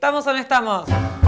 ¿Estamos o no estamos?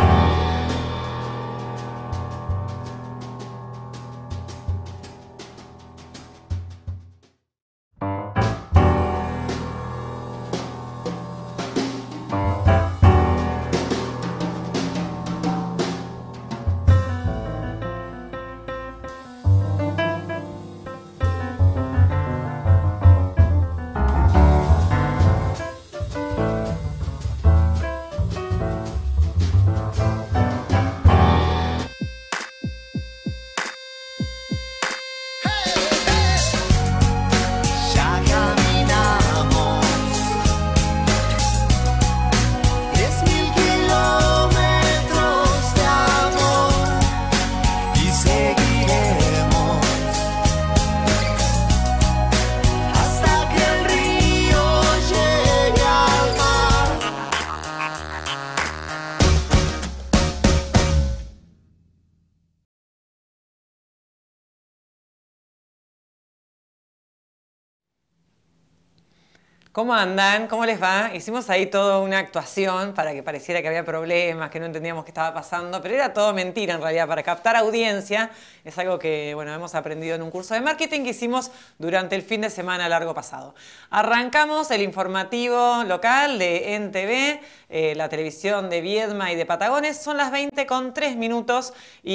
¿Cómo andan? ¿Cómo les va? Hicimos ahí toda una actuación para que pareciera que había problemas, que no entendíamos qué estaba pasando, pero era todo mentira en realidad, para captar audiencia. Es algo que, bueno, hemos aprendido en un curso de marketing que hicimos durante el fin de semana largo pasado. Arrancamos el informativo local de NTV, la televisión de Viedma y de Patagones. Son las 20:03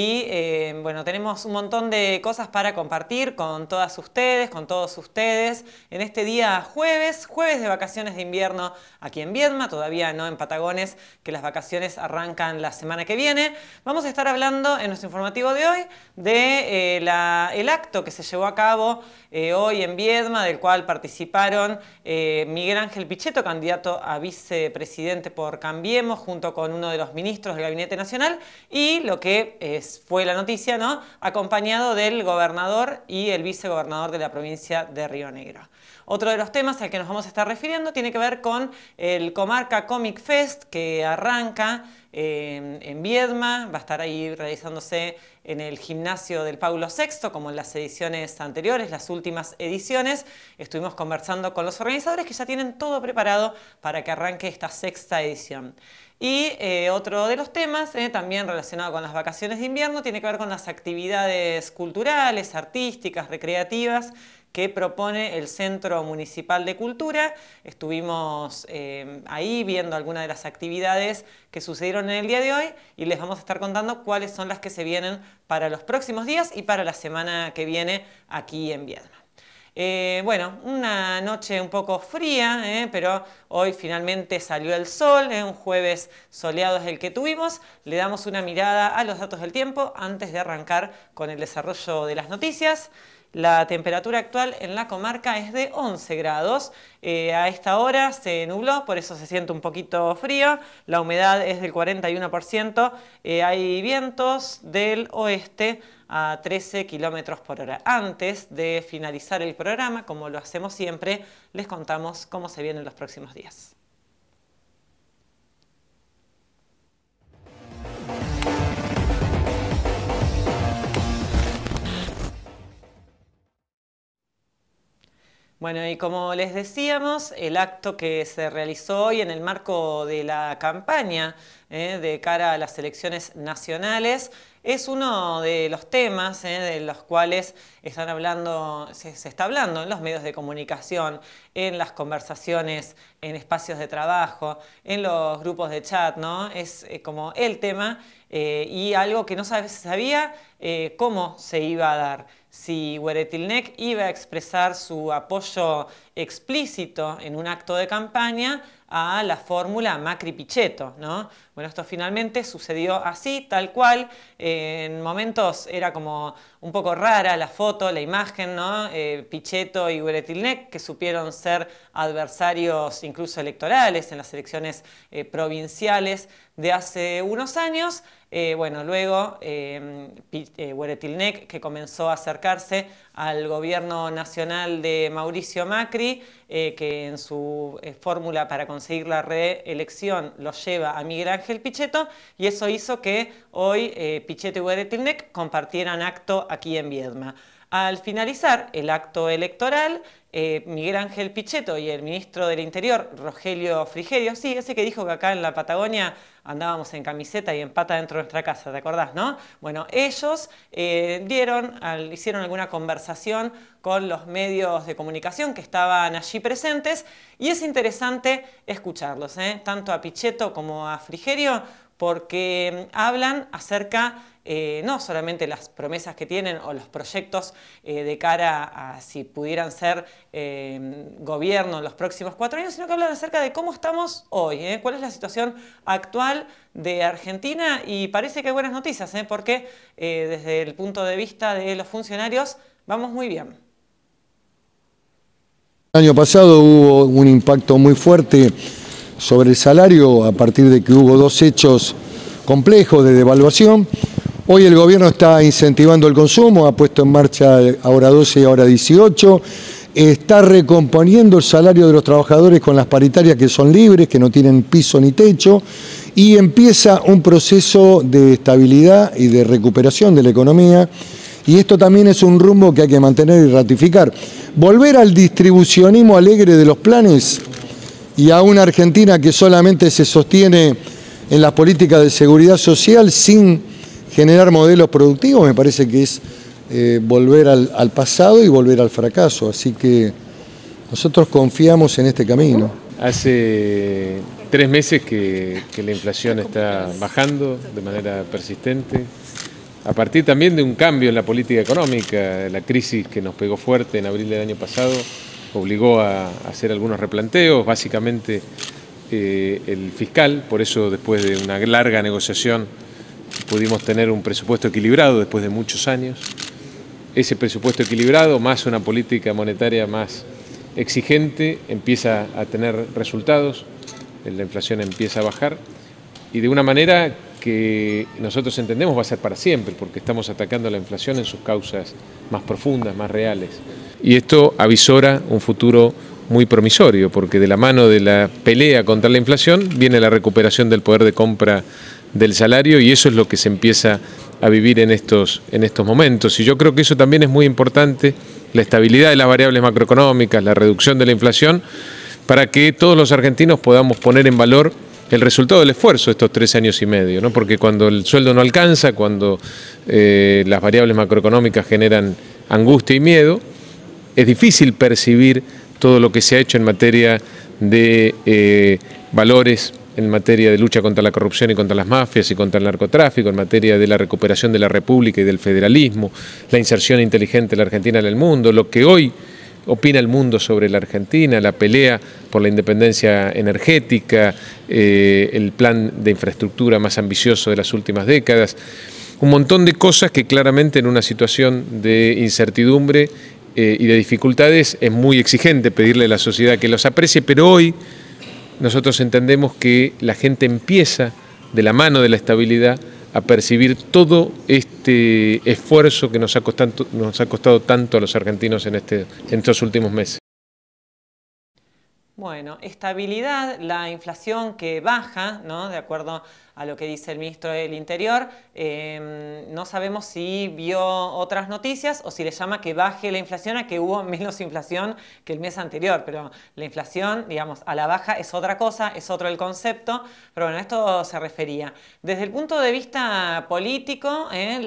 y, bueno, tenemos un montón de cosas para compartir con todas ustedes, con todos ustedes en este día jueves de vacaciones de invierno aquí en Viedma, todavía no en Patagones, que las vacaciones arrancan la semana que viene. Vamos a estar hablando en nuestro informativo de hoy de el acto que se llevó a cabo hoy en Viedma, del cual participaron Miguel Ángel Pichetto, candidato a vicepresidente por Cambiemos, junto con uno de los ministros del Gabinete Nacional, y lo que fue la noticia, ¿no?, acompañado del gobernador y el vicegobernador de la provincia de Río Negro. Otro de los temas al que nos vamos a estar refiriendo tiene que ver con el Comarca Comic Fest, que arranca en Viedma. Va a estar ahí realizándose en el gimnasio del Paulo VI, como en las ediciones anteriores, las últimas ediciones. Estuvimos conversando con los organizadores que ya tienen todo preparado para que arranque esta sexta edición. Y otro de los temas, también relacionado con las vacaciones de invierno, tiene que ver con las actividades culturales, artísticas, recreativas que propone el Centro Municipal de Cultura. Estuvimos ahí viendo algunas de las actividades que sucedieron en el día de hoy y les vamos a estar contando cuáles son las que se vienen para los próximos días y para la semana que viene aquí en Viedma. Bueno, una noche un poco fría, pero hoy finalmente salió el sol, un jueves soleado es el que tuvimos. Le damos una mirada a los datos del tiempo antes de arrancar con el desarrollo de las noticias. La temperatura actual en la comarca es de 11 grados. A esta hora se nubló, por eso se siente un poquito frío. La humedad es del 41%. Hay vientos del oeste a 13 kilómetros por hora. Antes de finalizar el programa, como lo hacemos siempre, les contamos cómo se vienen los próximos días. Bueno, y como les decíamos, el acto que se realizó hoy en el marco de la campaña de cara a las elecciones nacionales es uno de los temas de los cuales se está hablando en los medios de comunicación, en las conversaciones, en espacios de trabajo, en los grupos de chat, ¿no? Es como el tema y algo que no se sabía cómo se iba a dar. Si Hueretilnec iba a expresar su apoyo explícito en un acto de campaña a la fórmula Macri-Pichetto, ¿no? Bueno, esto finalmente sucedió así, tal cual. En momentos era como un poco rara la foto, la imagen, ¿no? Pichetto y Hueretilnec, que supieron ser adversarios incluso electorales en las elecciones provinciales de hace unos años. Bueno, luego Hueretilnec, que comenzó a acercarse al gobierno nacional de Mauricio Macri, que en su fórmula para conseguir la reelección lo lleva a Miguel Ángel Pichetto, y eso hizo que hoy Pichetto y Hueretilnec compartieran acto aquí en Viedma. Al finalizar el acto electoral, Miguel Ángel Pichetto y el ministro del Interior, Rogelio Frigerio, sí, ese que dijo que acá en la Patagonia andábamos en camiseta y en pata dentro de nuestra casa, ¿te acordás, no? Bueno, ellos hicieron alguna conversación con los medios de comunicación que estaban allí presentes y es interesante escucharlos, tanto a Pichetto como a Frigerio, porque hablan acerca no solamente las promesas que tienen o los proyectos de cara a si pudieran ser gobierno en los próximos 4 años, sino que hablan acerca de cómo estamos hoy, cuál es la situación actual de Argentina, y parece que hay buenas noticias, porque desde el punto de vista de los funcionarios vamos muy bien. El año pasado hubo un impacto muy fuerte sobre el salario a partir de que hubo 2 hechos complejos de devaluación. Hoy el gobierno está incentivando el consumo, ha puesto en marcha ahora 12 y ahora 18, está recomponiendo el salario de los trabajadores con las paritarias que son libres, que no tienen piso ni techo, y empieza un proceso de estabilidad y de recuperación de la economía, y esto también es un rumbo que hay que mantener y ratificar. Volver al distribucionismo alegre de los planes y a una Argentina que solamente se sostiene en las políticas de seguridad social sin generar modelos productivos, me parece que es volver al pasado y volver al fracaso. Así que nosotros confiamos en este camino. Hace 3 meses que la inflación está bajando de manera persistente, a partir también de un cambio en la política económica. La crisis que nos pegó fuerte en abril del año pasado obligó a hacer algunos replanteos, básicamente el fiscal. Por eso, después de una larga negociación, pudimos tener un presupuesto equilibrado después de muchos años. Ese presupuesto equilibrado, más una política monetaria más exigente, empieza a tener resultados, la inflación empieza a bajar, y de una manera que nosotros entendemos va a ser para siempre, porque estamos atacando la inflación en sus causas más profundas, más reales. Y esto avisora un futuro muy promisorio, porque de la mano de la pelea contra la inflación viene la recuperación del poder de compra del salario, y eso es lo que se empieza a vivir en estos momentos. Y yo creo que eso también es muy importante, la estabilidad de las variables macroeconómicas, la reducción de la inflación, para que todos los argentinos podamos poner en valor el resultado del esfuerzo de estos 3 años y medio, ¿no? Porque cuando el sueldo no alcanza, cuando las variables macroeconómicas generan angustia y miedo, es difícil percibir todo lo que se ha hecho en materia de valores, en materia de lucha contra la corrupción y contra las mafias y contra el narcotráfico, en materia de la recuperación de la República y del federalismo, la inserción inteligente de la Argentina en el mundo, lo que hoy opina el mundo sobre la Argentina, la pelea por la independencia energética, el plan de infraestructura más ambicioso de las últimas décadas, un montón de cosas que claramente en una situación de incertidumbre y de dificultades es muy exigente pedirle a la sociedad que los aprecie, pero hoy nosotros entendemos que la gente empieza, de la mano de la estabilidad, a percibir todo este esfuerzo que nos ha costado tanto a los argentinos en estos últimos meses. Bueno, estabilidad, la inflación que baja, ¿no? De acuerdo a lo que dice el ministro del Interior. No sabemos si vio otras noticias o si le llama que baje la inflación a que hubo menos inflación que el mes anterior. Pero la inflación, digamos, a la baja es otra cosa, es otro el concepto. Pero bueno, a esto se refería. Desde el punto de vista político,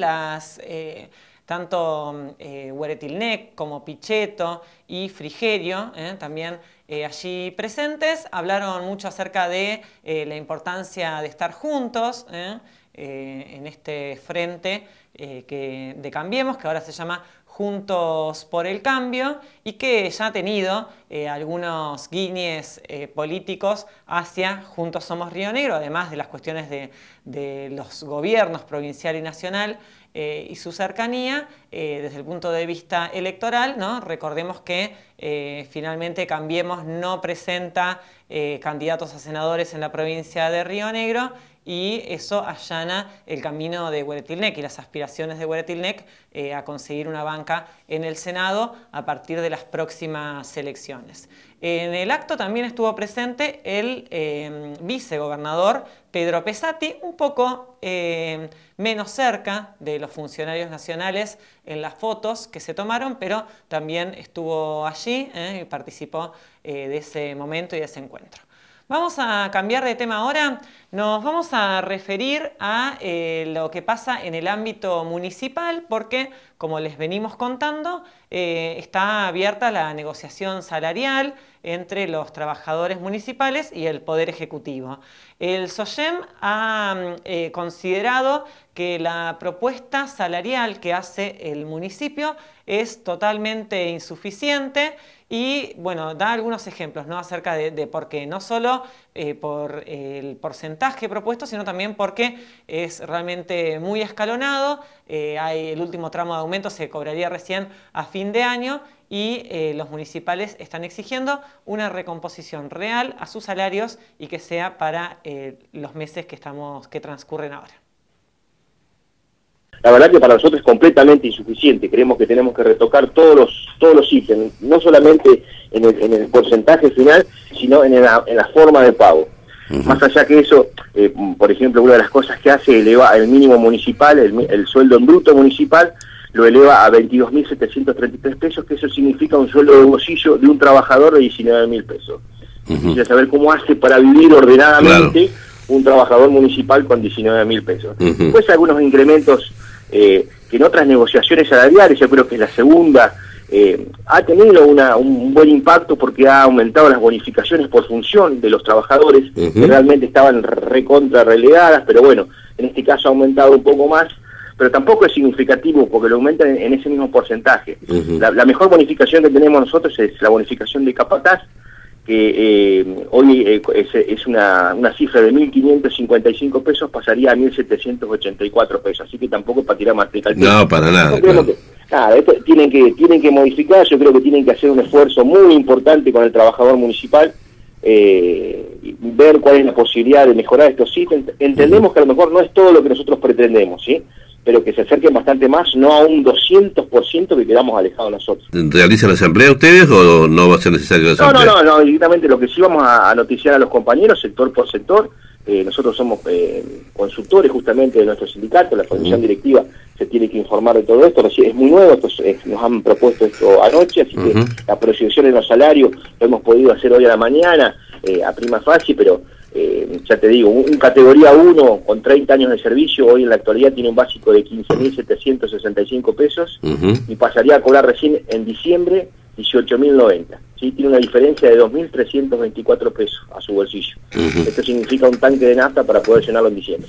tanto Hueretilnec como Pichetto y Frigerio, también allí presentes, hablaron mucho acerca de la importancia de estar juntos en este frente de Cambiemos, que ahora se llama Juntos por el Cambio, y que ya ha tenido algunos guiñes políticos hacia Juntos Somos Río Negro, además de las cuestiones de los gobiernos provincial y nacional y su cercanía. Desde el punto de vista electoral, ¿no? Recordemos que finalmente Cambiemos no presenta candidatos a senadores en la provincia de Río Negro, y eso allana el camino de Hueretilnec y las aspiraciones de Hueretilnec a conseguir una banca en el Senado a partir de las próximas elecciones. En el acto también estuvo presente el vicegobernador Pedro Pesati, un poco menos cerca de los funcionarios nacionales en las fotos que se tomaron, pero también estuvo allí y participó de ese momento y de ese encuentro. Vamos a cambiar de tema ahora, nos vamos a referir a lo que pasa en el ámbito municipal porque, como les venimos contando, está abierta la negociación salarial entre los trabajadores municipales y el Poder Ejecutivo. El SOGEM ha considerado que la propuesta salarial que hace el municipio es totalmente insuficiente y, bueno, da algunos ejemplos, ¿no?, acerca de por qué, no solo por el porcentaje propuesto, sino también porque es realmente muy escalonado. El último tramo de aumento se cobraría recién a fin de año y los municipales están exigiendo una recomposición real a sus salarios y que sea para los meses que transcurren ahora. La verdad que para nosotros es completamente insuficiente. Creemos que tenemos que retocar todos los ítems, no solamente en el porcentaje final, sino en la forma de pago. Más allá que eso, por ejemplo, una de las cosas que hace eleva el mínimo municipal, el sueldo en bruto municipal, lo eleva a 22.733 pesos, que eso significa un sueldo de bolsillo de un trabajador de 19.000 pesos. Quisiera saber cómo hace para vivir ordenadamente un trabajador municipal con 19.000 pesos. Después algunos incrementos que en otras negociaciones salariales, yo creo que es la segunda, ha tenido un buen impacto porque ha aumentado las bonificaciones por función de los trabajadores, que realmente estaban recontra relegadas, pero bueno, en este caso ha aumentado un poco más, pero tampoco es significativo porque lo aumentan en ese mismo porcentaje. La mejor bonificación que tenemos nosotros es la bonificación de capataz, que hoy es una cifra de 1.555 pesos, pasaría a 1.784 pesos, así que tampoco es para tirar manteca al piso. No, para nada. Claro, esto tienen que modificar, yo creo que tienen que hacer un esfuerzo muy importante con el trabajador municipal, ver cuál es la posibilidad de mejorar estos ítems. Entendemos que a lo mejor no es todo lo que nosotros pretendemos, ¿sí?, pero que se acerquen bastante más, no a un 200% que quedamos alejados nosotros. ¿Realizan la asamblea ustedes o no va a ser necesario la asamblea? No, directamente lo que sí vamos a noticiar a los compañeros, sector por sector. Nosotros somos consultores justamente de nuestro sindicato, la comisión directiva se tiene que informar de todo esto, es muy nuevo, nos han propuesto esto anoche, así que la proyección en los salarios lo hemos podido hacer hoy a la mañana, a prima facie, pero ya te digo, un categoría 1 con 30 años de servicio, hoy en la actualidad tiene un básico de 15.765 pesos y pasaría a cobrar recién en diciembre 18.090. ¿Sí? Tiene una diferencia de 2.324 pesos a su bolsillo. Esto significa un tanque de nafta para poder llenarlo en diciembre.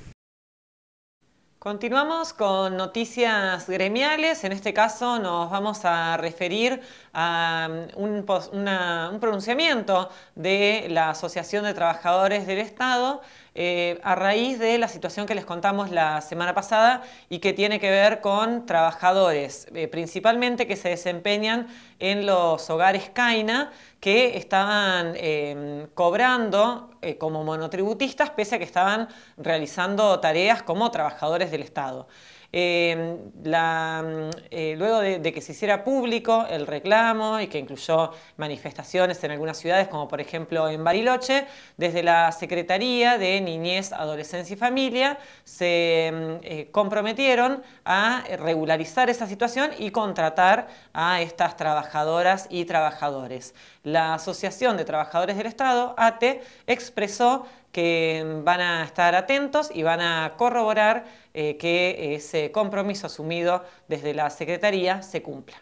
Continuamos con noticias gremiales. En este caso nos vamos a referir a un pronunciamiento de la Asociación de Trabajadores del Estado a raíz de la situación que les contamos la semana pasada y que tiene que ver con trabajadores, principalmente que se desempeñan en los hogares CAINA, que estaban cobrando como monotributistas pese a que estaban realizando tareas como trabajadores del Estado. Luego de que se hiciera público el reclamo y que incluyó manifestaciones en algunas ciudades, como por ejemplo en Bariloche, desde la Secretaría de Niñez, Adolescencia y Familia se comprometieron a regularizar esa situación y contratar a estas trabajadoras y trabajadores. La Asociación de Trabajadores del Estado, ATE, expresó que van a estar atentos y van a corroborar que ese compromiso asumido desde la Secretaría se cumpla.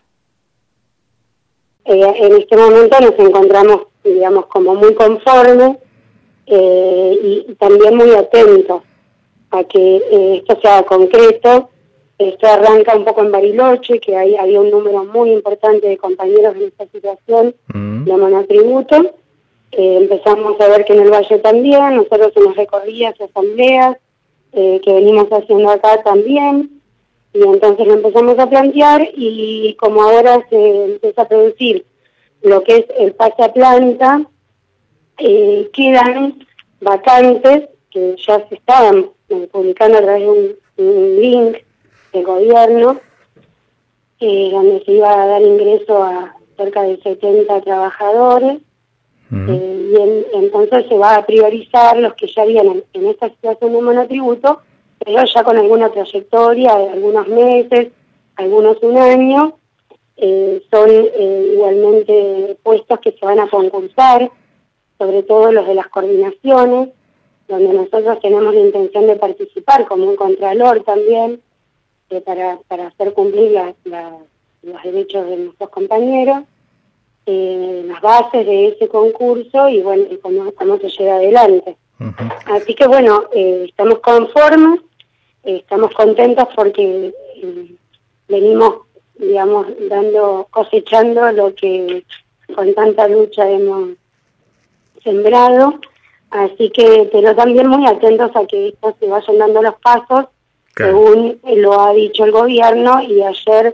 En este momento nos encontramos, digamos, como muy conformes y también muy atentos a que esto sea concreto. Esto arranca un poco en Bariloche, que ahí había un número muy importante de compañeros en esta situación de monotributo. Empezamos a ver que en el Valle también, nosotros en las recorridas y asambleas que venimos haciendo acá también, y entonces lo empezamos a plantear, y como ahora se empieza a producir lo que es el pase a planta, quedan vacantes que ya se estaban publicando a través de un link del gobierno, donde se iba a dar ingreso a cerca de 70 trabajadores, entonces se va a priorizar los que ya vienen en esta situación de monotributo, pero ya con alguna trayectoria de algunos meses, algunos un año. Son igualmente puestos que se van a concursar, sobre todo los de las coordinaciones, donde nosotros tenemos la intención de participar como un contralor también, para hacer cumplir los derechos de nuestros compañeros, las bases de ese concurso y bueno, y cómo se lleva adelante. Así que bueno, estamos conformes, estamos contentos porque venimos, digamos, cosechando lo que con tanta lucha hemos sembrado, así que, pero también muy atentos a que esto se vayan dando los pasos, según lo ha dicho el gobierno, y ayer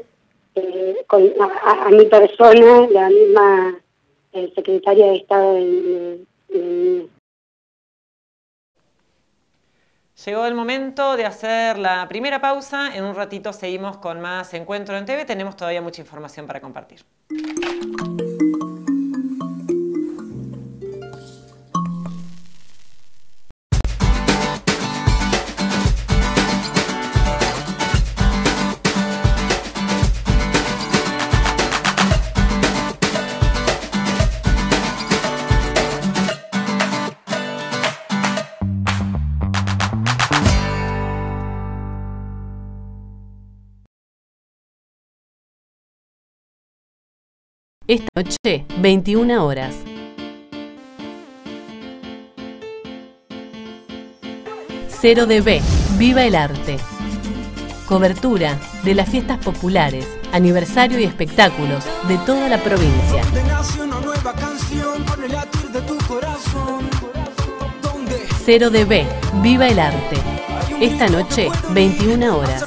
a mi persona, la misma secretaria de Estado de Llegó el momento de hacer la primera pausa. En un ratito seguimos con más Encuentro en TV. Tenemos todavía mucha información para compartir. Esta noche, 21 horas. Cero dB, viva el arte. Cobertura de las fiestas populares, aniversario y espectáculos de toda la provincia. Cero dB, viva el arte. Esta noche, 21 horas.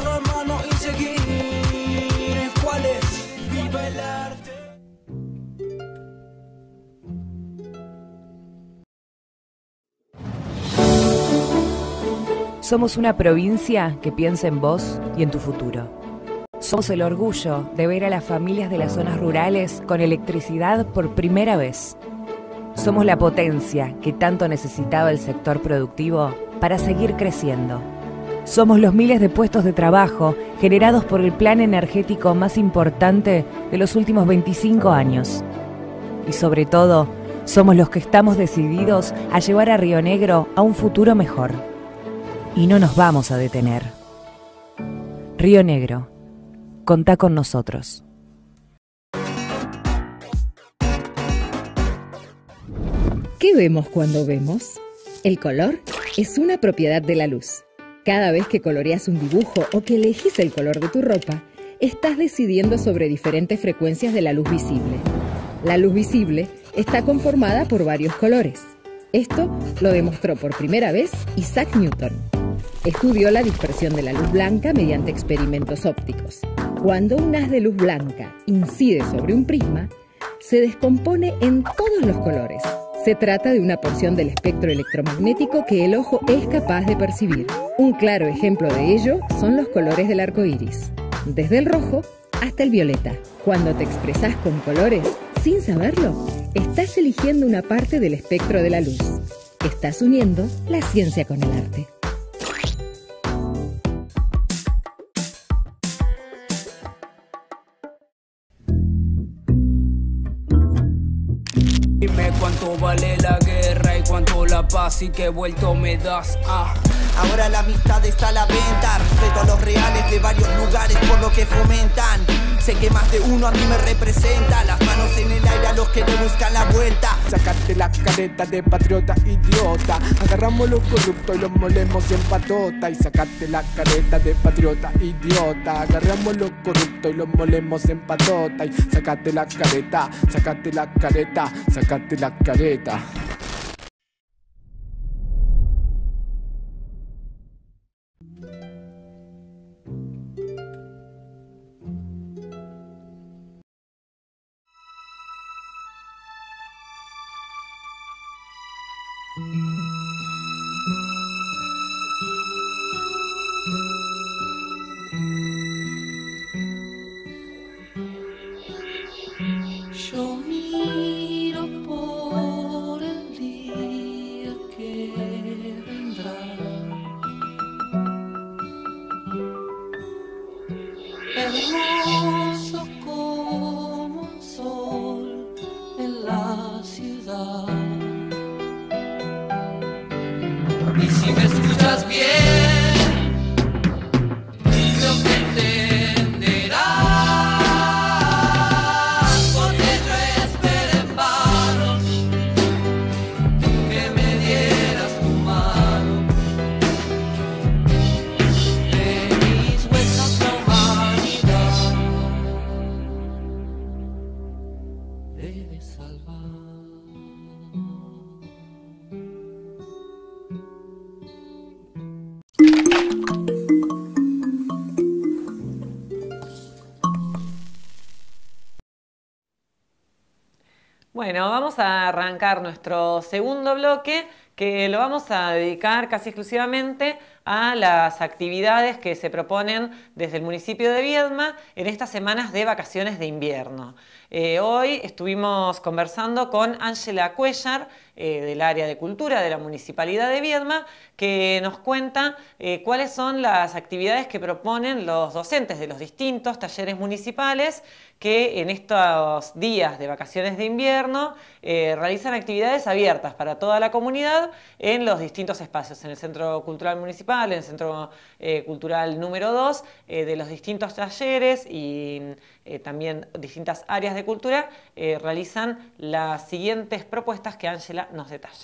Somos una provincia que piensa en vos y en tu futuro. Somos el orgullo de ver a las familias de las zonas rurales con electricidad por primera vez. Somos la potencia que tanto necesitaba el sector productivo para seguir creciendo. Somos los miles de puestos de trabajo generados por el plan energético más importante de los últimos 25 años. Y sobre todo, somos los que estamos decididos a llevar a Río Negro a un futuro mejor. Y no nos vamos a detener. Río Negro, contá con nosotros. ¿Qué vemos cuando vemos? El color es una propiedad de la luz. Cada vez que coloreas un dibujo o que elegís el color de tu ropa, estás decidiendo sobre diferentes frecuencias de la luz visible. La luz visible está conformada por varios colores. Esto lo demostró por primera vez Isaac Newton. Estudió la dispersión de la luz blanca mediante experimentos ópticos. Cuando un haz de luz blanca incide sobre un prisma, se descompone en todos los colores. Se trata de una porción del espectro electromagnético que el ojo es capaz de percibir. Un claro ejemplo de ello son los colores del arco iris, desde el rojo hasta el violeta. Cuando te expresás con colores, sin saberlo, estás eligiendo una parte del espectro de la luz. Estás uniendo la ciencia con el arte. Dime cuánto vale la guerra y cuánto la paz y qué vuelto me das. Ahora la amistad está a la venta, respeto a los reales de varios lugares por lo que fomentan. Sé que más de uno a mí me representa, las manos en el aire a los que le buscan la vuelta. Sacate la careta de patriota idiota, agarramos los corruptos y los molemos en patota. Y sacate la careta de patriota idiota, agarramos los corruptos y los molemos en patota. Y sacate la careta, sacate la careta, sacate la careta. hermoso como un sol en la ciudad. Y si me escuchas bien, creo que entenderás, porque yo esperé en vano que me dieras tu mano. De mis huesos la humanidad debe salvar. Bueno, vamos a arrancar nuestro segundo bloque, que lo vamos a dedicar casi exclusivamente a las actividades que se proponen desde el municipio de Viedma en estas semanas de vacaciones de invierno. Hoy estuvimos conversando con Ángela Cuellar, del área de cultura de la Municipalidad de Viedma, que nos cuenta cuáles son las actividades que proponen los docentes de los distintos talleres municipales que en estos días de vacaciones de invierno realizan actividades abiertas para toda la comunidad en los distintos espacios, en el Centro Cultural Municipal, en el Centro Cultural número 2, de los distintos talleres y también distintas áreas de cultura realizan las siguientes propuestas que Ángela nos detalla.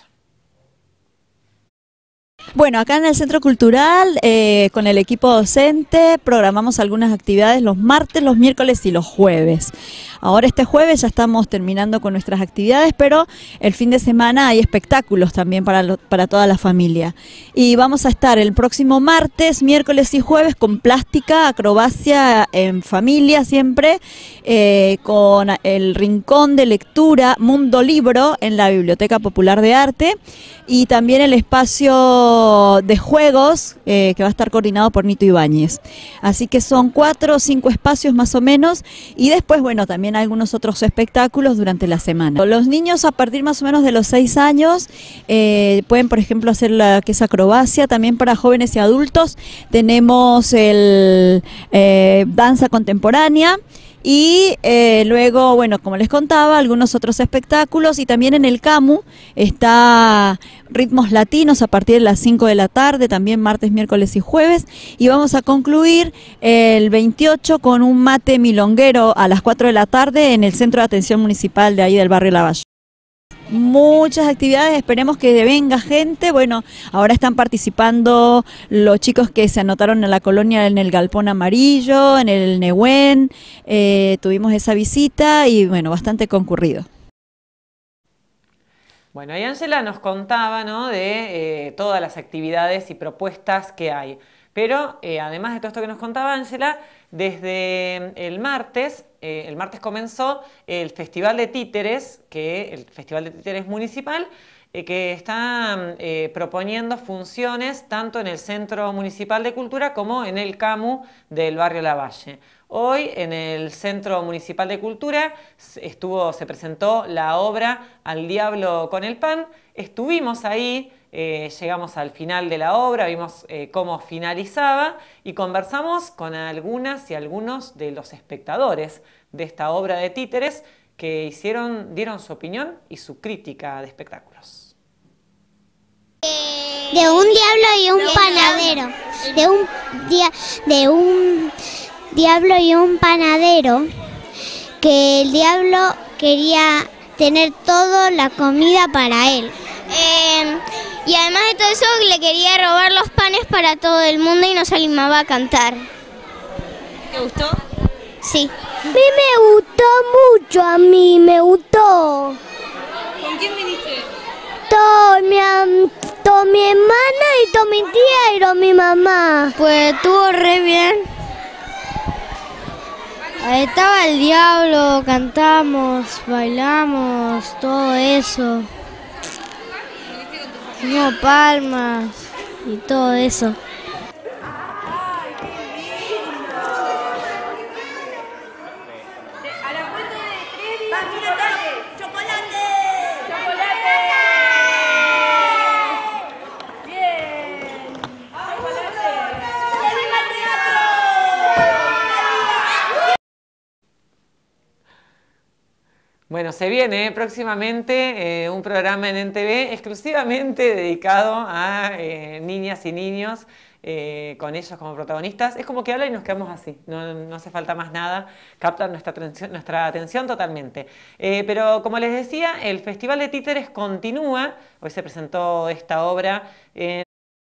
Bueno, acá en el Centro Cultural, con el equipo docente, programamos algunas actividades los martes, los miércoles y los jueves. Ahora este jueves ya estamos terminando con nuestras actividades, pero el fin de semana hay espectáculos también para toda la familia. Y vamos a estar el próximo martes, miércoles y jueves con plástica, acrobacia en familia siempre, con el rincón de lectura Mundo Libro en la Biblioteca Popular de Arte, y también el espacio de juegos que va a estar coordinado por Nito Ibáñez. Así que son 4 o 5 espacios más o menos, y después, bueno, también algunos otros espectáculos durante la semana. Los niños a partir más o menos de los 6 años pueden, por ejemplo, hacer la que es acrobacia. También para jóvenes y adultos tenemos el danza contemporánea. Y luego, bueno, como les contaba, algunos otros espectáculos, y también en el CAMU está ritmos latinos a partir de las 5 de la tarde, también martes, miércoles y jueves, y vamos a concluir el 28 con un mate milonguero a las 4 de la tarde en el Centro de Atención Municipal de ahí del barrio Lavalle. Muchas actividades, esperemos que venga gente. Bueno, ahora están participando los chicos que se anotaron en la colonia en el Galpón Amarillo, en el Nehuen, tuvimos esa visita y bueno, bastante concurrido. Bueno, y Ángela nos contaba, ¿no?, de todas las actividades y propuestas que hay. Pero además de todo esto que nos contaba Ángela, desde el martes comenzó el Festival de Títeres, el Festival de Títeres Municipal, que está proponiendo funciones tanto en el Centro Municipal de Cultura como en el CAMU del barrio Lavalle. Hoy en el Centro Municipal de Cultura se presentó la obra Al Diablo con el Pan. Estuvimos ahí, llegamos al final de la obra, vimos cómo finalizaba y conversamos con algunas y algunos de los espectadores de esta obra de títeres que dieron su opinión y su crítica de espectáculos. De un diablo y un panadero. De un diablo y un panadero, que el diablo quería tener toda la comida para él. Y además de todo eso le quería robar los panes para todo el mundo y nos animaba a cantar. ¿Te gustó? Sí. A mí me gustó mucho, a mí me gustó. ¿Con quién viniste? Todo mi hermana y toda mi tía y toda mi mamá. Pues estuvo re bien. Ahí estaba el diablo, cantamos, bailamos, todo eso. Hicimos palmas y todo eso. Bueno, se viene próximamente un programa en NTV exclusivamente dedicado a niñas y niños, con ellos como protagonistas. Es como que hablan y nos quedamos así, no hace falta más nada, captan nuestra atención totalmente. Pero como les decía, el Festival de Títeres continúa. Hoy se presentó esta obra en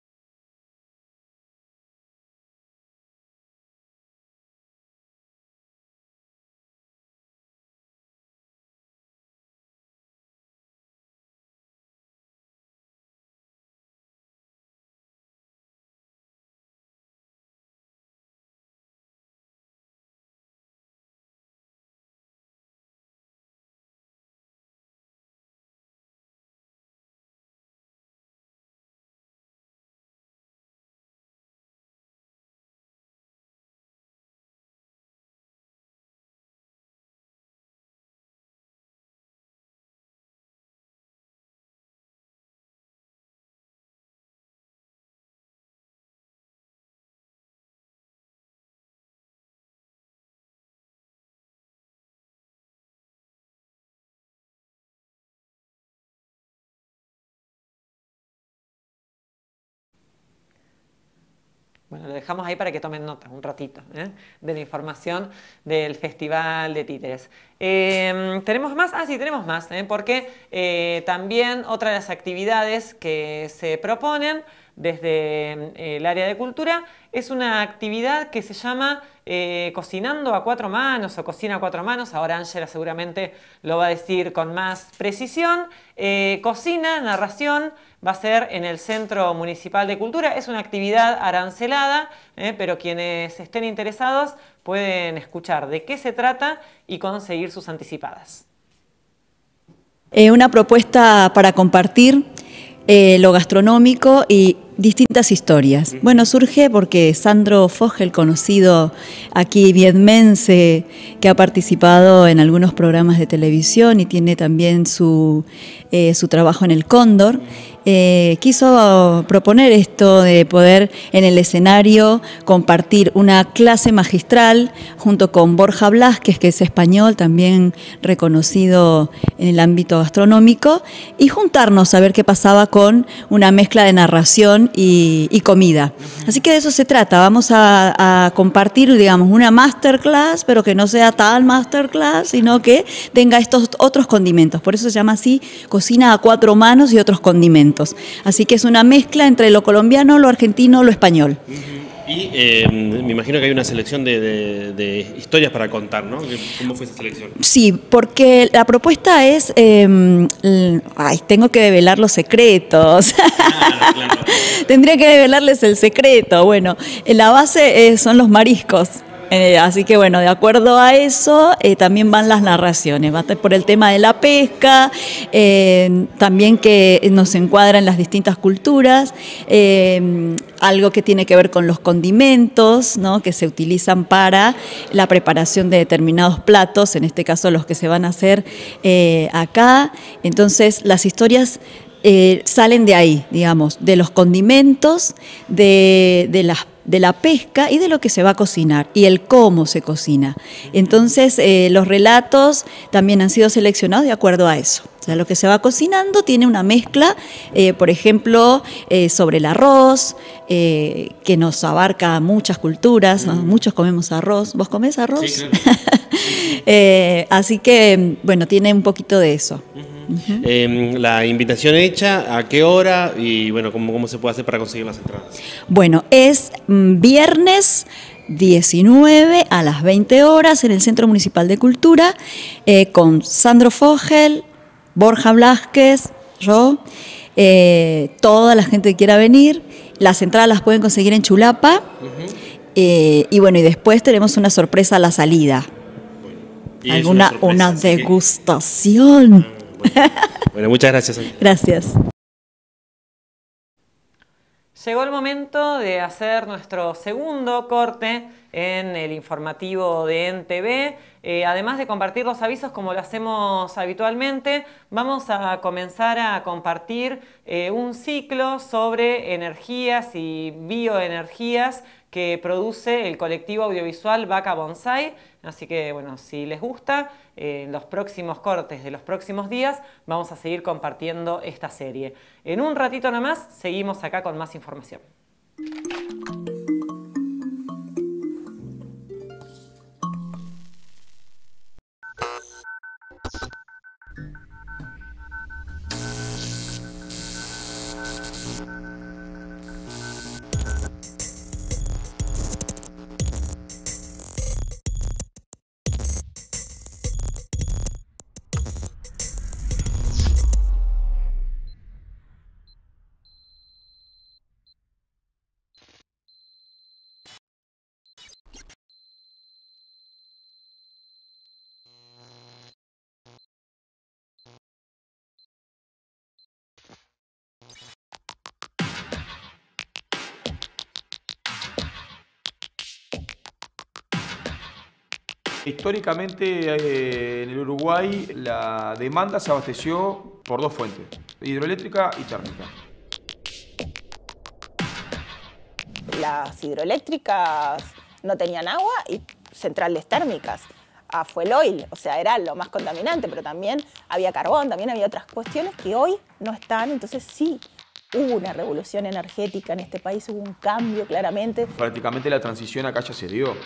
Bueno, lo dejamos ahí para que tomen nota un ratito de la información del Festival de Títeres. ¿Tenemos más? Ah, sí, tenemos más, porque también otra de las actividades que se proponen desde el área de cultura es una actividad que se llama Cocinando a Cuatro Manos o Cocina a Cuatro Manos. Ahora Ángela seguramente lo va a decir con más precisión. Cocina, narración, va a ser en el Centro Municipal de Cultura. Es una actividad arancelada, pero quienes estén interesados pueden escuchar de qué se trata y conseguir sus anticipadas. Una propuesta para compartir lo gastronómico y distintas historias. Bueno, surge porque Sandro Fogel, conocido aquí vietmense, que ha participado en algunos programas de televisión y tiene también su trabajo en el Cóndor, quiso proponer esto de poder en el escenario compartir una clase magistral junto con Borja Blázquez, que es español, también reconocido en el ámbito gastronómico, y juntarnos a ver qué pasaba con una mezcla de narración y comida. Así que de eso se trata. Vamos a compartir, digamos, una masterclass, pero que no sea tal masterclass, sino que tenga estos otros condimentos. Por eso se llama así, Cocina a Cuatro Manos y otros condimentos. Así que es una mezcla entre lo colombiano, lo argentino, lo español. Y me imagino que hay una selección de historias para contar, ¿no? ¿Cómo fue esa selección? Sí, porque la propuesta es... tengo que develar los secretos. Claro. Tendría que develarles el secreto. Bueno, la base son los mariscos. Así que bueno, de acuerdo a eso también van las narraciones, va por el tema de la pesca, también que nos encuadra en las distintas culturas, algo que tiene que ver con los condimentos, ¿no?, que se utilizan para la preparación de determinados platos, en este caso los que se van a hacer acá. Entonces las historias salen de ahí, digamos, de los condimentos, de la pesca y de lo que se va a cocinar y el cómo se cocina. Entonces, los relatos también han sido seleccionados de acuerdo a eso. O sea, lo que se va cocinando tiene una mezcla, por ejemplo, sobre el arroz, que nos abarca muchas culturas, ¿no? Muchos comemos arroz. ¿Vos comés arroz? Sí, claro. Así que, bueno, tiene un poquito de eso. La invitación hecha, ¿a qué hora? Y bueno, ¿cómo se puede hacer para conseguir las entradas? Bueno, es viernes 19 a las 20 horas en el Centro Municipal de Cultura, con Sandro Fogel, Borja Blázquez, yo, toda la gente que quiera venir. Las entradas las pueden conseguir en Chulapa. Y bueno, y después tenemos una sorpresa a la salida. Una degustación. Bueno, muchas gracias. Gracias. Llegó el momento de hacer nuestro segundo corte en el informativo de NTV. Además de compartir los avisos como lo hacemos habitualmente, vamos a comenzar a compartir un ciclo sobre energías y bioenergías que produce el colectivo audiovisual Vaca Bonsai. Así que, bueno, si les gusta, en los próximos cortes de los próximos días vamos a seguir compartiendo esta serie. En un ratito nomás seguimos acá con más información. Históricamente en el Uruguay la demanda se abasteció por dos fuentes, hidroeléctrica y térmica. Las hidroeléctricas no tenían agua y centrales térmicas a fuel oil, o sea, era lo más contaminante, pero también había carbón, también había otras cuestiones que hoy no están, entonces sí. Hubo una revolución energética en este país, hubo un cambio claramente. Prácticamente la transición acá ya se dio.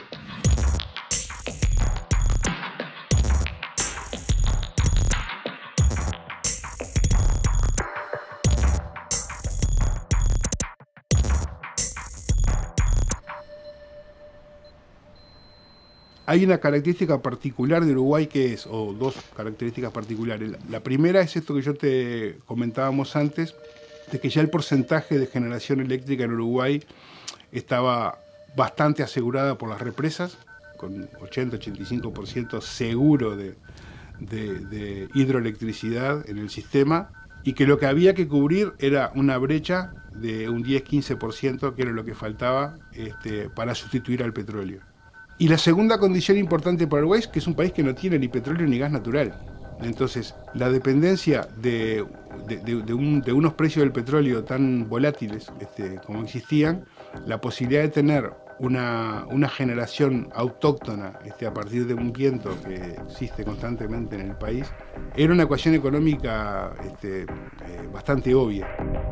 Hay una característica particular de Uruguay que es, o dos características particulares. La primera es esto que yo te comentábamos antes, de que ya el porcentaje de generación eléctrica en Uruguay estaba bastante asegurada por las represas, con 80-85% seguro de hidroelectricidad en el sistema, y que lo que había que cubrir era una brecha de un 10-15%, que era lo que faltaba para sustituir al petróleo. Y la segunda condición importante para Uruguay es que es un país que no tiene ni petróleo ni gas natural. Entonces, la dependencia de unos precios del petróleo tan volátiles como existían, la posibilidad de tener una generación autóctona a partir de un viento que existe constantemente en el país, era una ecuación económica bastante obvia.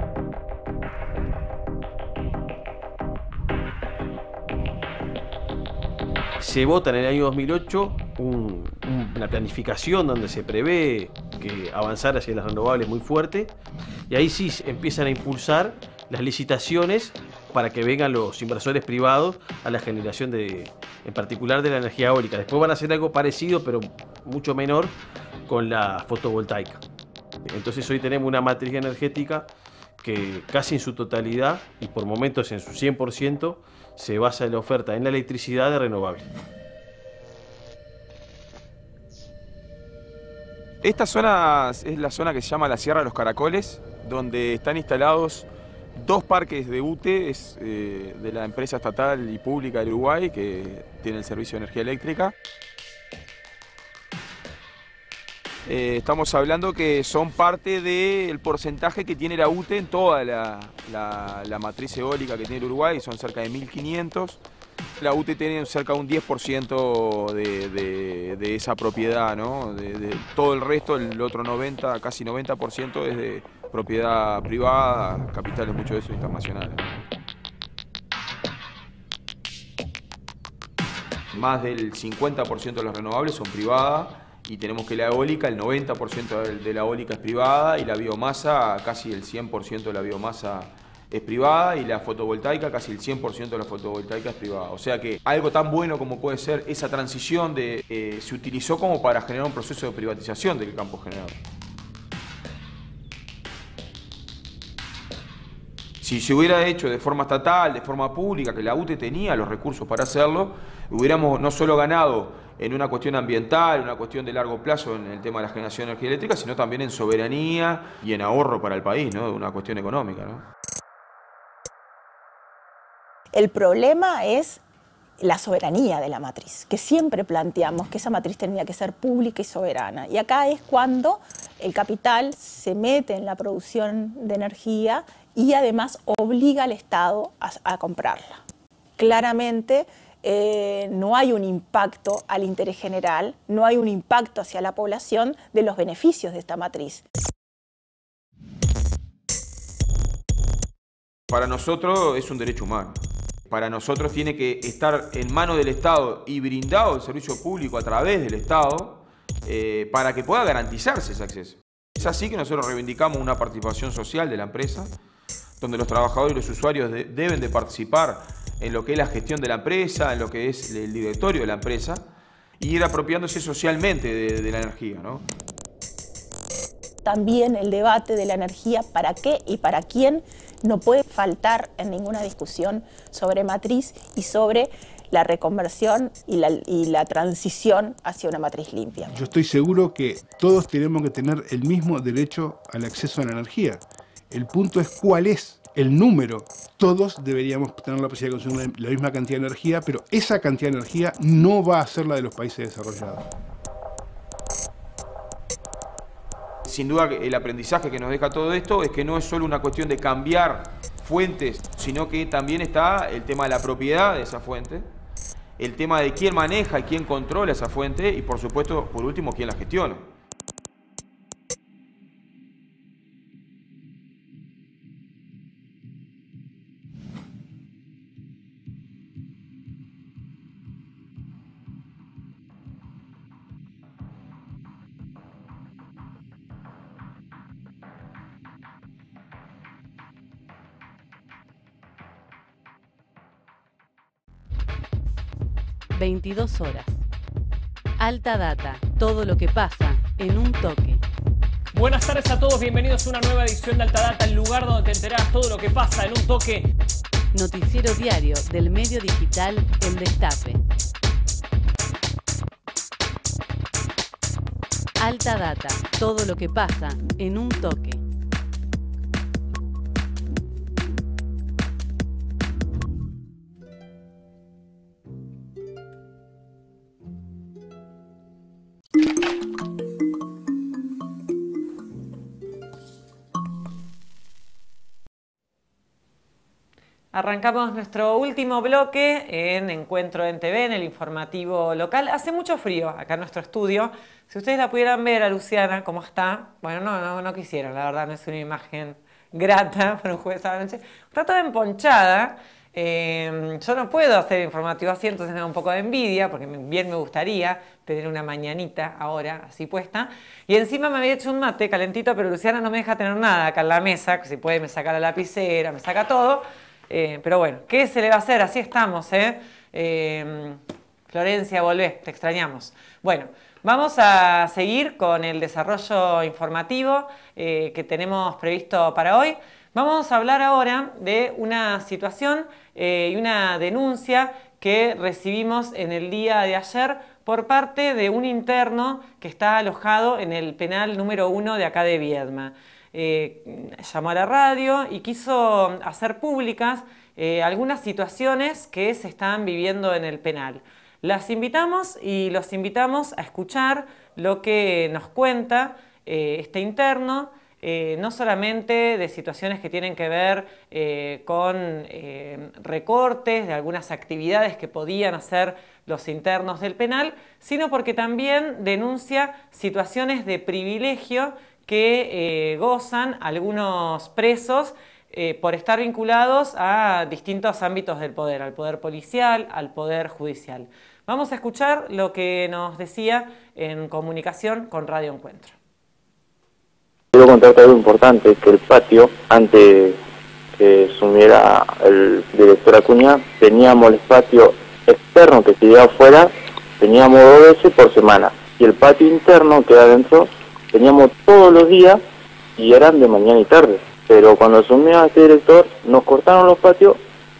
Se vota en el año 2008 una planificación donde se prevé que avanzar hacia las renovables muy fuerte, y ahí sí empiezan a impulsar las licitaciones para que vengan los inversores privados a la generación en particular de la energía eólica. Después van a hacer algo parecido, pero mucho menor, con la fotovoltaica. Entonces hoy tenemos una matriz energética que casi en su totalidad y por momentos en su 100% se basa en la oferta en la electricidad de renovables. Esta zona es la zona que se llama la Sierra de los Caracoles, donde están instalados dos parques de UTE, de la empresa estatal y pública del Uruguay, que tiene el servicio de energía eléctrica. Estamos hablando que son parte del porcentaje que tiene la UTE en toda la matriz eólica que tiene el Uruguay, son cerca de 1.500. La UTE tiene cerca de un 10% de esa propiedad, ¿no? De todo el resto, el otro 90, casi 90% es de propiedad privada, capitales mucho de eso internacionales. Más del 50% de los renovables son privadas. Y tenemos que la eólica, el 90% de la eólica es privada, y la biomasa, casi el 100% de la biomasa es privada, y la fotovoltaica, casi el 100% de la fotovoltaica es privada. O sea que algo tan bueno como puede ser esa transición se utilizó como para generar un proceso de privatización del campo generador. Si se hubiera hecho de forma estatal, de forma pública, que la UTE tenía los recursos para hacerlo, hubiéramos no solo ganado en una cuestión ambiental, una cuestión de largo plazo en el tema de la generación de energía eléctrica, sino también en soberanía y en ahorro para el país, ¿no? Una cuestión económica, ¿no? El problema es la soberanía de la matriz, que siempre planteamos que esa matriz tenía que ser pública y soberana. Y acá es cuando el capital se mete en la producción de energía y además obliga al Estado a comprarla. claramente no hay un impacto al interés general, no hay un impacto hacia la población de los beneficios de esta matriz. Para nosotros es un derecho humano. Para nosotros tiene que estar en manos del Estado y brindado el servicio público a través del Estado para que pueda garantizarse ese acceso. Es así que nosotros reivindicamos una participación social de la empresa, donde los trabajadores y los usuarios deben de participar en lo que es la gestión de la empresa, en lo que es el directorio de la empresa, y ir apropiándose socialmente de la energía, ¿no? También el debate de la energía, para qué y para quién, no puede faltar en ninguna discusión sobre matriz y sobre la reconversión y la transición hacia una matriz limpia. Yo estoy seguro que todos tenemos que tener el mismo derecho al acceso a la energía. El punto es cuál es el número. Todos deberíamos tener la posibilidad de consumir la misma cantidad de energía, pero esa cantidad de energía no va a ser la de los países desarrollados. Sin duda el aprendizaje que nos deja todo esto es que no es solo una cuestión de cambiar fuentes, sino que también está el tema de la propiedad de esa fuente, el tema de quién maneja y quién controla esa fuente y, por supuesto, por último, quién la gestiona. ...22 horas. Alta Data, todo lo que pasa en un toque. Buenas tardes a todos, bienvenidos a una nueva edición de Alta Data, el lugar donde te enterás todo lo que pasa en un toque. Noticiero diario del medio digital El Destape. Alta Data, todo lo que pasa en un toque. Arrancamos nuestro último bloque en Encuentro en TV, en el informativo local. Hace mucho frío acá en nuestro estudio. Si ustedes la pudieran ver a Luciana, cómo está. Bueno, no quisieron, la verdad, no es una imagen grata para un jueves a la noche. Está toda emponchada. Yo no puedo hacer informativo así, entonces me da un poco de envidia, porque bien me gustaría tener una mañanita ahora así puesta. Y encima me había hecho un mate calentito, pero Luciana no me deja tener nada acá en la mesa, que si puede me saca la lapicera, me saca todo. Pero bueno, ¿qué se le va a hacer? Así estamos, Florencia, volvé, te extrañamos. Bueno, vamos a seguir con el desarrollo informativo que tenemos previsto para hoy. Vamos a hablar ahora de una situación y una denuncia que recibimos en el día de ayer por parte de un interno que está alojado en el penal número 1 de acá de Viedma. Llamó a la radio y quiso hacer públicas algunas situaciones que se están viviendo en el penal. Las invitamos y los invitamos a escuchar lo que nos cuenta este interno, no solamente de situaciones que tienen que ver con recortes de algunas actividades que podían hacer los internos del penal, sino porque también denuncia situaciones de privilegio que gozan algunos presos por estar vinculados a distintos ámbitos del poder, al poder policial, al poder judicial. Vamos a escuchar lo que nos decía en comunicación con Radio Encuentro. Quiero contarte algo importante, que el patio, antes que sumiera el director Acuña, teníamos el patio externo que se lleva afuera, teníamos 2 veces por semana, y el patio interno que adentro teníamos todos los días y eran de mañana y tarde. Pero cuando asumió a este director nos cortaron los patios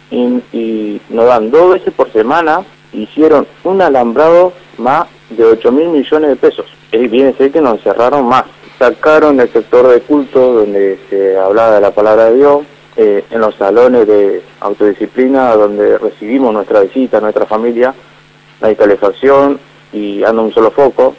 y nos dan 2 veces por semana. Hicieron un alambrado más de 8.000 millones de pesos. Y viene a ser que nos encerraron más. Sacaron el sector de culto donde se hablaba de la palabra de Dios, en los salones de autodisciplina donde recibimos nuestra visita, nuestra familia, no hay calefacción y anda un solo foco.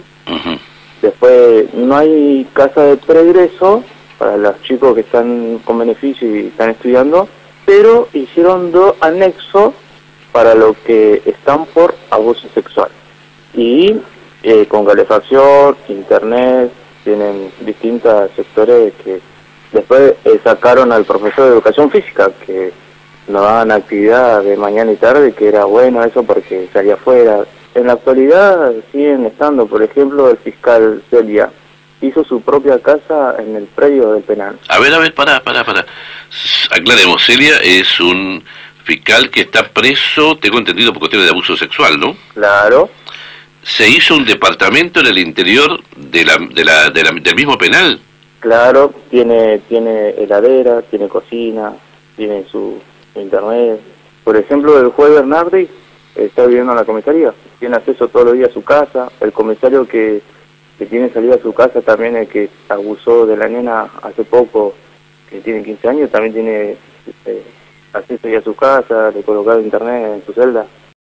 Después no hay casa de pregreso para los chicos que están con beneficio y están estudiando, pero hicieron 2 anexos para los que están por abuso sexual. Y con calefacción, internet, tienen distintos sectores que después sacaron al profesor de educación física, que nos daban actividad de mañana y tarde, que era bueno eso porque salía afuera. En la actualidad siguen estando, por ejemplo, el fiscal Celia hizo su propia casa en el predio del penal. A ver, pará. Aclaremos, Celia es un fiscal que está preso, tengo entendido, por cuestiones de abuso sexual, ¿no? Claro. ¿Se hizo un departamento en el interior del mismo penal? Claro, tiene heladera, tiene cocina, tiene su internet. Por ejemplo, el juez Bernardi está viviendo en la comisaría, tiene acceso todos los días a su casa. El comisario que tiene salida a su casa también, el que abusó de la nena hace poco, que tiene 15 años, también tiene acceso ya a su casa, le colocaron internet en su celda.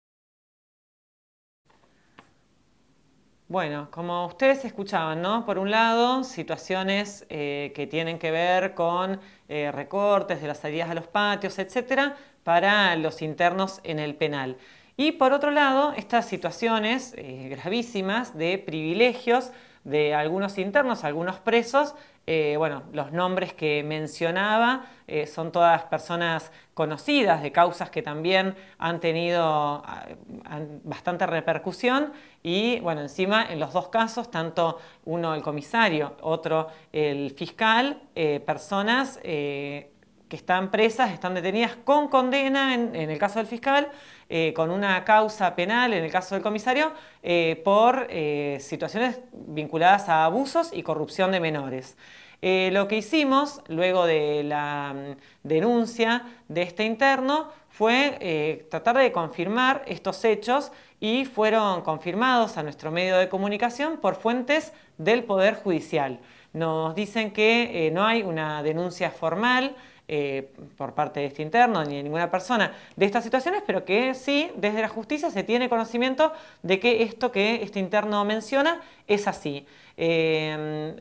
Bueno, como ustedes escuchaban, ¿no? Por un lado, situaciones que tienen que ver con recortes de las salidas a los patios, etcétera, para los internos en el penal. Y por otro lado, estas situaciones gravísimas de privilegios de algunos internos, algunos presos. Bueno, los nombres que mencionaba son todas personas conocidas de causas que también han tenido bastante repercusión y bueno, encima en los dos casos, tanto uno el comisario, otro el fiscal, personas que están presas, están detenidas con condena en el caso del fiscal, con una causa penal en el caso del comisario, por situaciones vinculadas a abusos y corrupción de menores. Lo que hicimos luego de la denuncia de este interno fue tratar de confirmar estos hechos y fueron confirmados a nuestro medio de comunicación por fuentes del Poder Judicial. Nos dicen que no hay una denuncia formal por parte de este interno ni de ninguna persona de estas situaciones, pero que sí, desde la justicia se tiene conocimiento de que esto que este interno menciona es así. Desde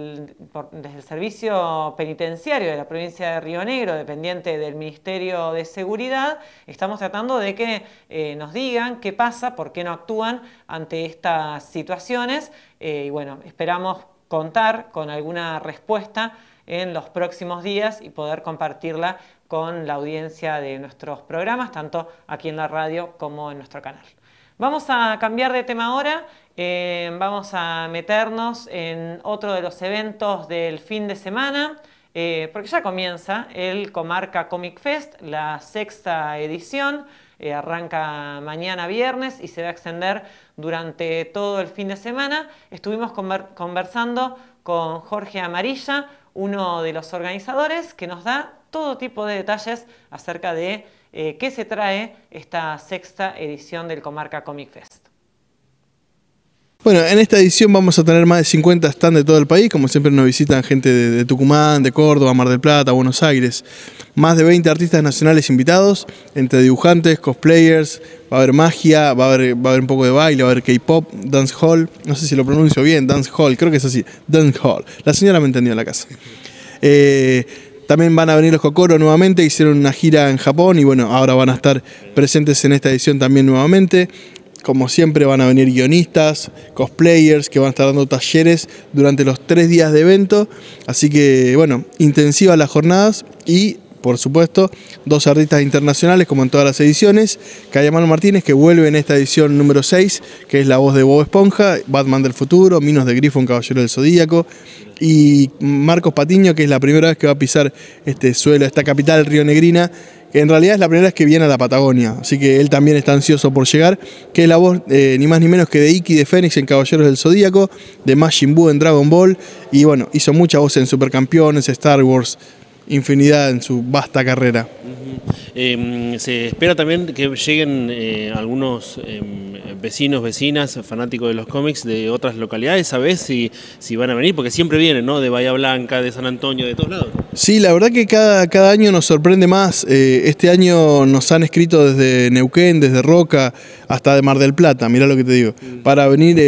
el Servicio Penitenciario de la provincia de Río Negro, dependiente del Ministerio de Seguridad, estamos tratando de que nos digan qué pasa, por qué no actúan ante estas situaciones y bueno, esperamos contar con alguna respuesta en los próximos días y poder compartirla con la audiencia de nuestros programas, tanto aquí en la radio como en nuestro canal. Vamos a cambiar de tema ahora, vamos a meternos en otro de los eventos del fin de semana, porque ya comienza el Comarca Comic Fest, la 6ª edición, arranca mañana viernes y se va a extender durante todo el fin de semana. Estuvimos conversando con Jorge Amarilla, uno de los organizadores, que nos da todo tipo de detalles acerca de qué se trae esta 6ª edición del Comarca Comic Fest. Bueno, en esta edición vamos a tener más de 50 stands de todo el país, como siempre nos visitan gente de Tucumán, de Córdoba, Mar del Plata, Buenos Aires. Más de 20 artistas nacionales invitados, entre dibujantes, cosplayers, va a haber magia, va a haber un poco de baile, va a haber K-pop, dancehall, no sé si lo pronuncio bien, dancehall, creo que es así, dancehall. La señora me entendió en la casa. También van a venir los Kokoro nuevamente, hicieron una gira en Japón y bueno, ahora van a estar presentes en esta edición también nuevamente. Como siempre van a venir guionistas, cosplayers que van a estar dando talleres durante los 3 días de evento. Así que bueno, intensivas las jornadas y por supuesto 2 artistas internacionales como en todas las ediciones. Cayamano Martínez, que vuelve en esta edición número 6, que es la voz de Bob Esponja, Batman del futuro, Minos de Grifo, un caballero del Zodíaco. Y Marcos Patiño, que es la primera vez que va a pisar este suelo, esta capital rionegrina, que en realidad es la primera vez que viene a la Patagonia, así que él también está ansioso por llegar, que es la voz ni más ni menos que de Iki de Fénix en Caballeros del Zodíaco, de Majin Buu en Dragon Ball, y bueno, hizo mucha voz en Supercampeones, Star Wars, infinidad en su vasta carrera. Se espera también que lleguen algunos vecinos, vecinas, fanáticos de los cómics de otras localidades. ¿Sabés si van a venir? Porque siempre vienen, ¿no? De Bahía Blanca, de San Antonio, de todos lados. Sí, la verdad que cada año nos sorprende más. Este año nos han escrito desde Neuquén, desde Roca, hasta de Mar del Plata, mirá lo que te digo, para venir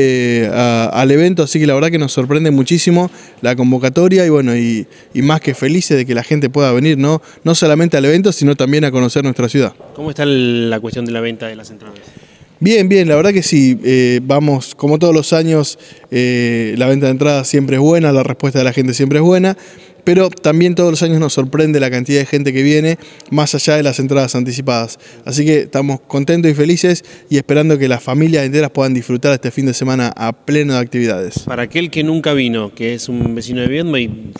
al evento, así que la verdad que nos sorprende muchísimo la convocatoria y bueno, y más que felices de que la gente pueda venir, no solamente al evento, sino también a conocer nuestra ciudad. ¿Cómo está la cuestión de la venta de las entradas? Bien, la verdad que sí, vamos, como todos los años, la venta de entradas siempre es buena, la respuesta de la gente siempre es buena, pero también todos los años nos sorprende la cantidad de gente que viene, más allá de las entradas anticipadas. Así que estamos contentos y felices y esperando que las familias enteras puedan disfrutar este fin de semana a pleno de actividades. Para aquel que nunca vino, que es un vecino de Viedma y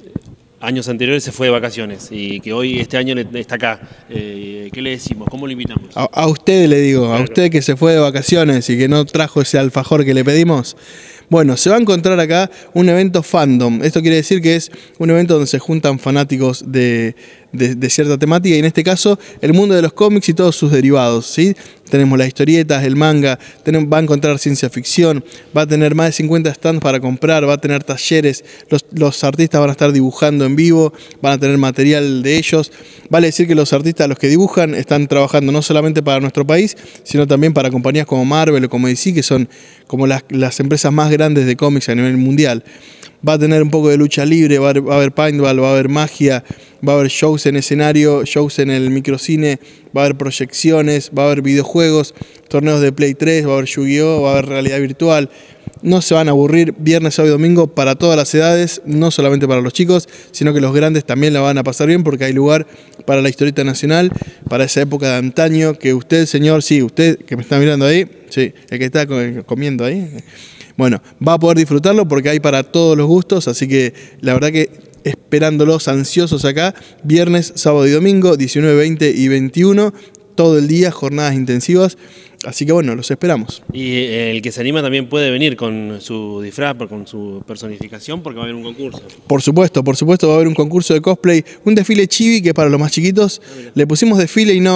años anteriores se fue de vacaciones y que hoy, este año, está acá, ¿qué le decimos? ¿Cómo lo invitamos? A usted le digo, claro. A usted que se fue de vacaciones y que no trajo ese alfajor que le pedimos. Bueno, se va a encontrar acá un evento fandom. Esto quiere decir que es un evento donde se juntan fanáticos de cierta temática y en este caso el mundo de los cómics y todos sus derivados, ¿sí? Tenemos las historietas, el manga, va a encontrar ciencia ficción, va a tener más de 50 stands para comprar, va a tener talleres, los artistas van a estar dibujando en vivo, van a tener material de ellos. Vale decir que los artistas, los que dibujan, están trabajando no solamente para nuestro país, sino también para compañías como Marvel o como DC, que son como las empresas más grandes de cómics a nivel mundial. Va a tener un poco de lucha libre, va a haber paintball, va a haber magia, va a haber shows en escenario, shows en el microcine, va a haber proyecciones, va a haber videojuegos, torneos de Play 3, va a haber Yu-Gi-Oh!, va a haber realidad virtual. No se van a aburrir viernes, sábado y domingo para todas las edades, no solamente para los chicos, sino que los grandes también la van a pasar bien porque hay lugar para la historieta nacional, para esa época de antaño que usted, señor, sí, usted que me está mirando ahí, sí, el que está comiendo ahí, bueno, va a poder disfrutarlo porque hay para todos los gustos, así que la verdad que esperándolos ansiosos acá, viernes, sábado y domingo, 19, 20 y 21, todo el día, jornadas intensivas. Así que bueno, los esperamos. Y el que se anima también puede venir con su disfraz, con su personificación, porque va a haber un concurso. Por supuesto, va a haber un concurso de cosplay, un desfile chibi que es para los más chiquitos. Le pusimos desfile y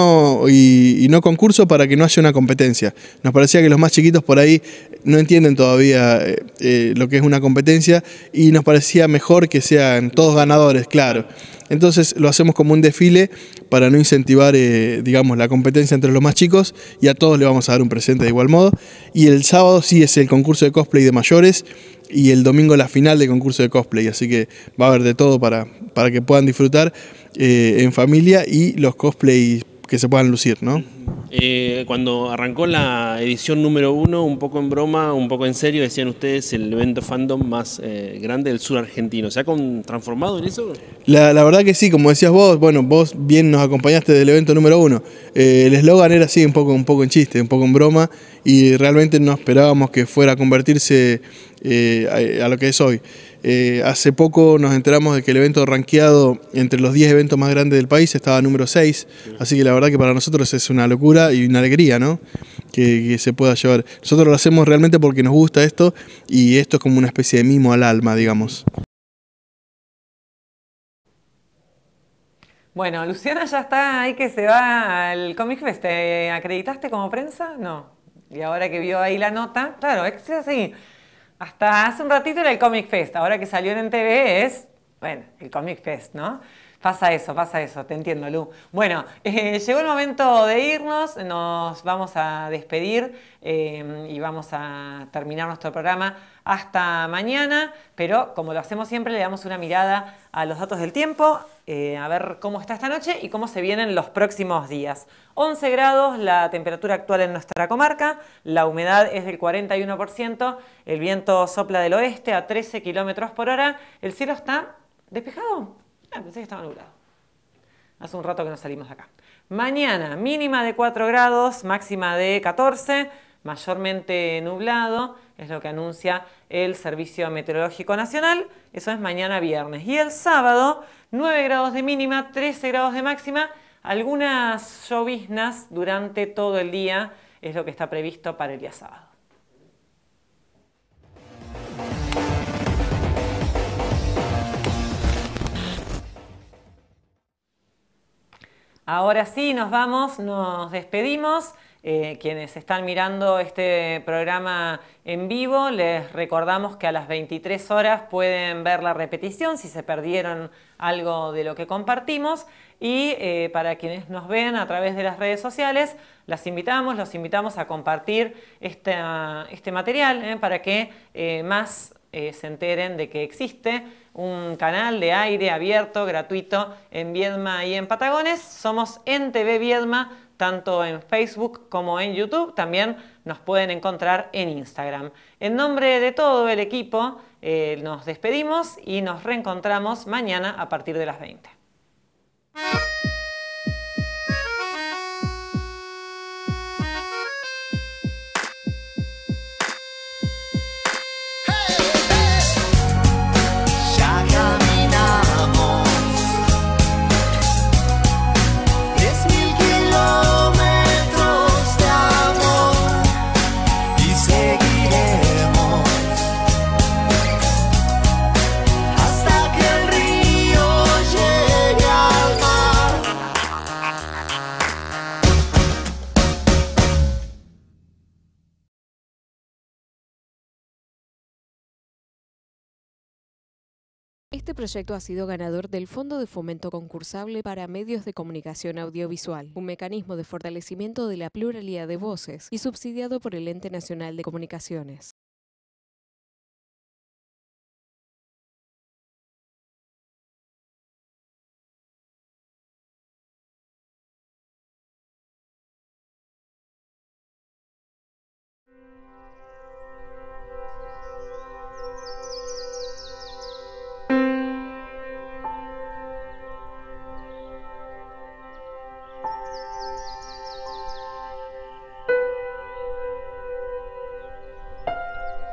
no concurso para que no haya una competencia. Nos parecía que los más chiquitos por ahí no entienden todavía lo que es una competencia y nos parecía mejor que sean todos ganadores, claro. Entonces lo hacemos como un desfile para no incentivar, digamos, la competencia entre los más chicos y a todos le vamos a dar un presente de igual modo. Y el sábado sí es el concurso de cosplay de mayores y el domingo la final del concurso de cosplay. Así que va a haber de todo para que puedan disfrutar en familia y los cosplays que se puedan lucir, ¿no? Cuando arrancó la edición número 1, un poco en broma, un poco en serio, decían ustedes el evento fandom más grande del sur argentino. ¿Se ha transformado en eso? La verdad que sí, como decías vos, bueno, vos bien nos acompañaste del evento número 1. El eslogan era así, un poco en chiste, un poco en broma, y realmente no esperábamos que fuera a convertirse a lo que es hoy. Hace poco nos enteramos de que el evento rankeado entre los 10 eventos más grandes del país estaba número 6, así que la verdad que para nosotros es una locura y una alegría, ¿no? Que se pueda llevar. Nosotros lo hacemos realmente porque nos gusta esto y esto es como una especie de mimo al alma, digamos. Bueno, Luciana ya está ahí que se va al Comic Fest. ¿Te acreditaste como prensa? No. Y ahora que vio ahí la nota, claro, es así. Hasta hace un ratito era el Comic Fest, ahora que salió en TV es, bueno, el Comic Fest, ¿no? Pasa eso, te entiendo, Lu. Bueno, llegó el momento de irnos, nos vamos a despedir y vamos a terminar nuestro programa hasta mañana, pero como lo hacemos siempre, le damos una mirada a los datos del tiempo, a ver cómo está esta noche y cómo se vienen los próximos días. 11 grados la temperatura actual en nuestra comarca, la humedad es del 41%, el viento sopla del oeste a 13 km/h, el cielo está despejado. Pensé que estaba nublado. Hace un rato que nos salimos de acá. Mañana, mínima de 4 grados, máxima de 14, mayormente nublado, es lo que anuncia el Servicio Meteorológico Nacional. Eso es mañana viernes. Y el sábado, 9 grados de mínima, 13 grados de máxima, algunas lloviznas durante todo el día, es lo que está previsto para el día sábado. Ahora sí, nos vamos, nos despedimos. quienes están mirando este programa en vivo, les recordamos que a las 23 horas pueden ver la repetición si se perdieron algo de lo que compartimos. Y para quienes nos ven a través de las redes sociales, los invitamos a compartir este material para que más se enteren de que existe un canal de aire abierto, gratuito, en Viedma y en Patagones. Somos NTV Viedma, tanto en Facebook como en YouTube. También nos pueden encontrar en Instagram. En nombre de todo el equipo, nos despedimos y nos reencontramos mañana a partir de las 20. Este proyecto ha sido ganador del Fondo de Fomento Concursable para Medios de Comunicación Audiovisual, un mecanismo de fortalecimiento de la pluralidad de voces y subsidiado por el Ente Nacional de Comunicaciones.